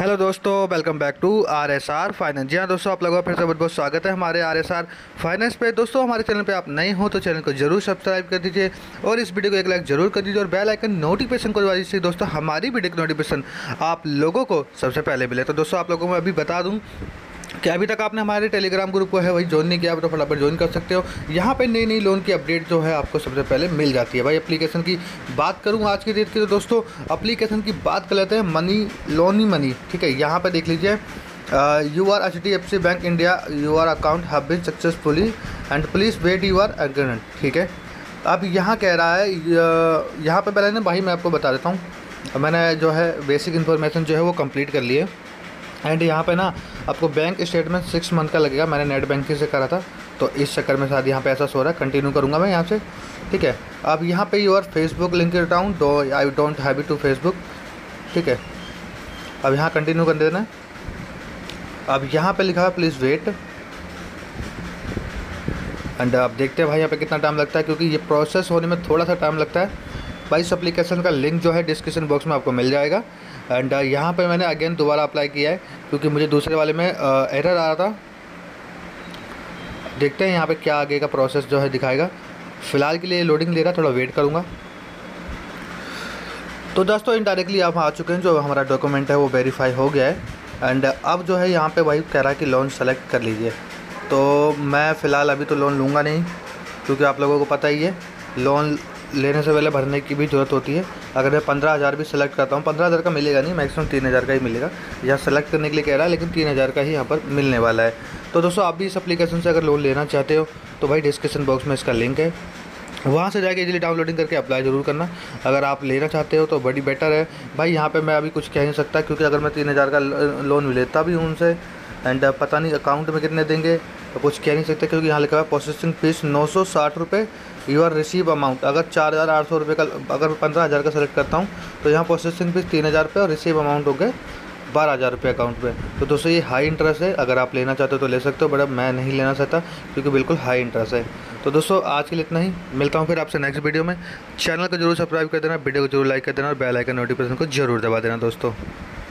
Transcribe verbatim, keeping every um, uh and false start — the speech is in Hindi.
हेलो दोस्तों, welcome back to R S R finance. जी हाँ दोस्तों, आप लोगों का फिर से बहुत बहुत स्वागत है हमारे आर एस आर फाइनेंस पे। दोस्तों हमारे चैनल पे आप नए हो तो चैनल को जरूर सब्सक्राइब कर दीजिए और इस वीडियो को एक लाइक जरूर कर दीजिए और बेल आइकन नोटिफिकेशन को दबा दीजिए दोस्तों, हमारी वीडियो की नोटिफिकेशन आप लोगों को सबसे पहले मिले। तो दोस्तों आप लोगों को मैं अभी बता दूँ कि अभी तक आपने हमारे टेलीग्राम ग्रुप को है वही ज्वाइन नहीं किया तो फटाफट ज्वाइन कर सकते हो। यहाँ पे नई नई लोन की अपडेट जो है आपको सबसे पहले मिल जाती है। भाई एप्लीकेशन की बात करूँ आज की डेट की तो दोस्तों एप्लीकेशन की बात कर लेते हैं। मनी लोन ही मनी, ठीक है। यहाँ पे देख लीजिए, your H D F C bank India, your account have been successfully and please wait your agreement, ठीक है। अब यहाँ कह रहा है, यहाँ पे पहले ना भाई मैं आपको बता देता हूँ, मैंने जो है बेसिक इन्फॉर्मेशन जो है वो कंप्लीट कर ली है। एंड यहाँ पे ना आपको बैंक स्टेटमेंट सिक्स मंथ का लगेगा। मैंने नेट बैंकिंग से करा था तो इस चक्कर में शायद यहाँ पे ऐसा सो रहा है। कंटिन्यू करूँगा मैं यहाँ से, ठीक है। अब यहाँ पे यूर फेसबुक लिंक अकाउंट दो, I don't have it to Facebook, ठीक है। अब यहाँ कंटिन्यू कर देना है। अब यहाँ पे लिखा है प्लीज़ वेट एंड अब देखते हैं भाई यहाँ पे कितना टाइम लगता है, क्योंकि ये प्रोसेस होने में थोड़ा सा टाइम लगता है। भाई इस एप्लीकेशन का लिंक जो है डिस्क्रिप्शन बॉक्स में आपको मिल जाएगा। एंड यहाँ पे मैंने अगेन दोबारा अप्लाई किया है क्योंकि मुझे दूसरे वाले में एरर आ रहा था। देखते हैं यहाँ पे क्या आगे का प्रोसेस जो है दिखाएगा। फ़िलहाल के लिए लोडिंग ले रहा, थोड़ा वेट करूँगा। तो दोस्तों इनडायरेक्टली आप आ चुके हैं, जो हमारा डॉक्यूमेंट है वो वेरीफाई हो गया है। एंड अब जो है यहाँ पे भाई कह रहा है कि लोन सेलेक्ट कर लीजिए। तो मैं फ़िलहाल अभी तो लोन लूँगा नहीं, क्योंकि आप लोगों को पता ही है लोन लेने से पहले भरने की भी ज़रूरत होती है। अगर मैं पंद्रह हज़ार भी सेलेक्ट करता हूँ, पंद्रह हज़ार का मिलेगा नहीं, मैक्सिमम तीन हज़ार का ही मिलेगा। यहाँ सेलेक्ट करने के लिए कह रहा है, लेकिन तीन हज़ार का ही यहाँ पर मिलने वाला है। तो दोस्तों आप भी इस एप्लीकेशन से अगर लोन लेना चाहते हो तो भाई डिस्क्रिप्शन बॉक्स में इसका लिंक है, वहाँ से जाके इजीली डाउनलोडिंग करके अप्लाई ज़रूर करना अगर आप लेना चाहते हो तो बड़ी बेटर है। भाई यहाँ पे मैं अभी कुछ कह नहीं सकता, क्योंकि अगर मैं तीन हज़ार का लोन भी लेता भी हूँ उनसे एंड पता नहीं अकाउंट में कितने देंगे तो कुछ कह नहीं सकते, क्योंकि यहाँ लिखा है प्रोसेसिंग फीस नौ सौ साठ रुपये, यू आर रिसीव अमाउंट। अगर चार हज़ार आठ सौ रुपये का, अगर पंद्रह हज़ार का सेलेक्ट करता हूँ तो यहाँ प्रोसेसिंग फीस तीन हज़ार रुपये और रिसीव अमाउंट हो गए बारह हज़ार रुपये अकाउंट में। तो दोस्तों ये हाई इंटरेस्ट है, अगर आप लेना चाहते हो तो ले सकते हो, बट अब मैं नहीं लेना चाहता क्योंकि बिल्कुल हाई इंटरेस्ट है। तो दोस्तों आज के लिए इतना ही, मिलता हूँ फिर आपसे नेक्स्ट वीडियो में। चैनल को जरूर सब्सक्राइब कर देना, वीडियो को जरूर लाइक कर देना और बेल आइकन नोटिफिकेशन को जरूर दबा देना दोस्तों।